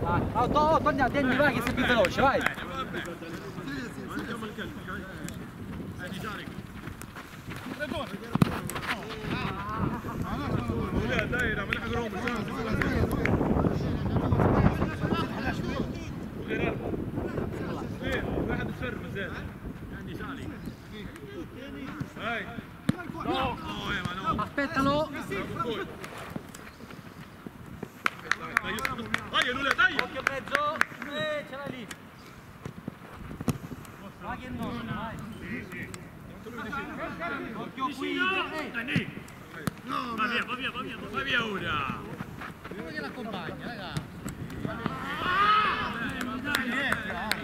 Torna, tieni, vai che sei più veloce, vai! Aspettalo! Dai, Lula, dai! Occhio mezzo! Ce l'hai lì! Vai che no, vai! Occhio qui! Va via ora! Come che l'accompagna, raga?